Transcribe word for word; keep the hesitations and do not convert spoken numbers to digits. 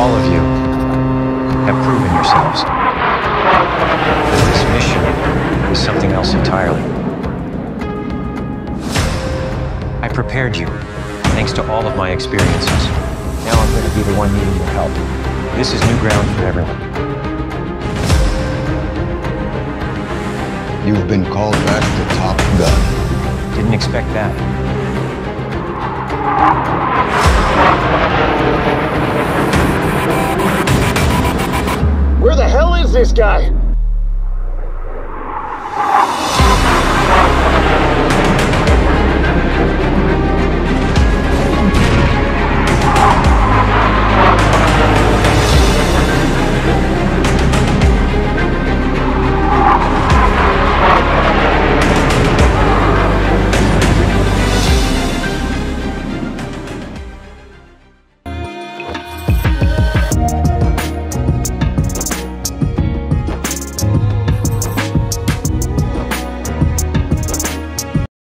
All of you have proven yourselves. But this mission is something else entirely. I prepared you, thanks to all of my experiences. Now I'm going to be the one needing your help. This is new ground for everyone. You've been called back to Top Gun. Didn't expect that. Where the hell is this guy?